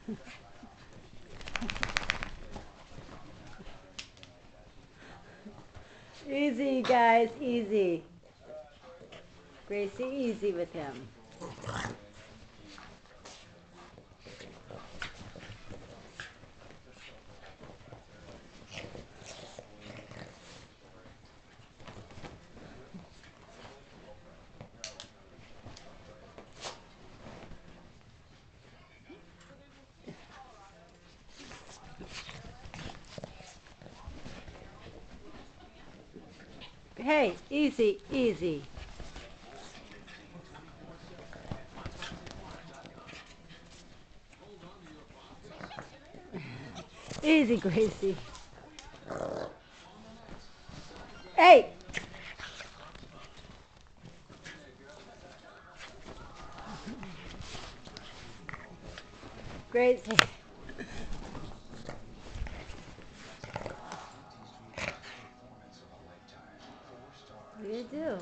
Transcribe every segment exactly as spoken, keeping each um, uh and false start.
Easy, guys, easy. Gracie, easy with him. Hey, easy, easy. Easy, Gracie. Hey! Gracie. What do you do?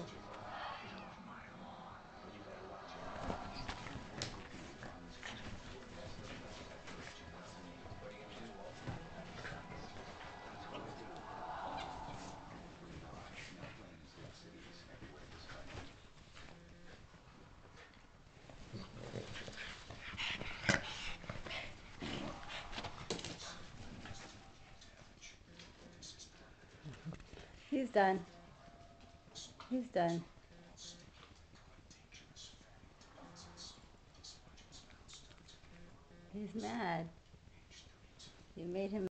He's done. He's done. He's mad. You made him